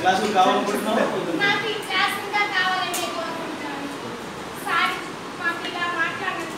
క్లాసులు కావాలనుకుంటున్నావు? నాకు ఈ క్లాస్ ఇంకా కావాలని కోరుకుంటున్నాను. సార్ మాకు ఇలా మాట్లాడండి.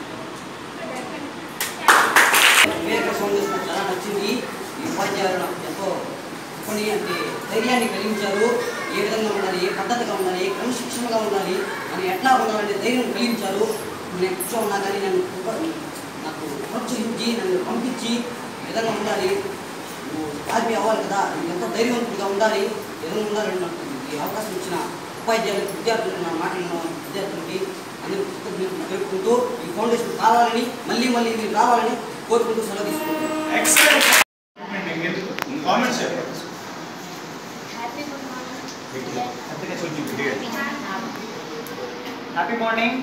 చాలా నచ్చింది. ఈ ఉపాధ్యాయులు నాకు ఎంతో కొన్ని అంటే ధైర్యాన్ని కలిగించారు. ఏ విధంగా ఉండాలి, ఏ పద్ధతిగా ఉండాలి, ఏ క్రమశిక్షణగా ఉండాలి అని ఎట్లా ఉండాలంటే ధైర్యం కలిగించారు. నేను కూర్చో ఉన్నా కానీ నాకు ప్రోత్సహించి నన్ను పంపించి ఈ విధంగా ఉండాలి, నువ్వు ఆర్మీ అవ్వాలి కదా, నువ్వు ఎంతో ధైర్యవంతుడిగా ఉండాలి, ఈ విధంగా ఉండాలని నాకు ఈ అవకాశం ఇచ్చిన ఉపాధ్యాయులకు, విద్యార్థులకు, నా మాట్లాడిన విద్యార్థులకి అందరూ కృతజ్ఞతలు తెలుపుకుంటూ ఈ ఫౌండేషన్ కావాలని మళ్ళీ మళ్ళీ మీరు రావాలని కోరుకుంటూ సెలవు తీసుకుంటాను. Happy morning.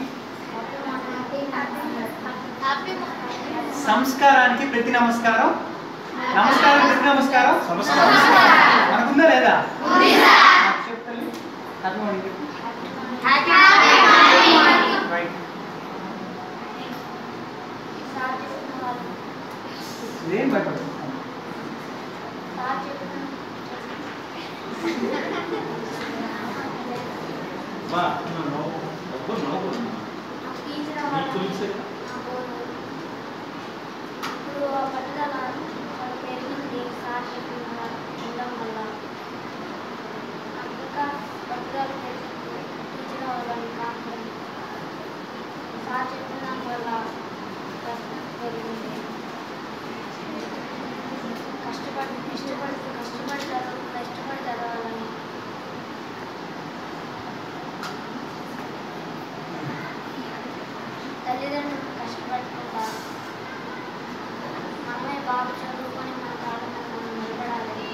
సంస్కారానికి ప్రతి నమస్కారం. నమస్కారం ప్రతి నమస్కారం. మనకుందా లేదా? చెప్తాను. Happy morning. రైట్. ఏం భయపడదు. కష్టపడి చదవాలని తల్లిదండ్రులు కష్టపడకుండా మనమే బాగా చదువుకొని మన కాళ్ళ మీద మనం నిలబడాలని.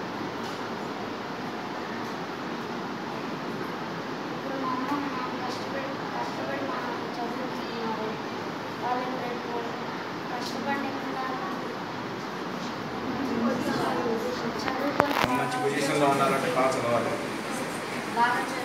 ఇప్పుడు మా అమ్మ మనం కష్టపడి మనం చదువుతున్నారు. వాళ్ళని రేపు కష్టపడకుండా చదువుకొని మంచి పొజిషన్లో ఉండాలంటే బాగా చదవాలి. బాగా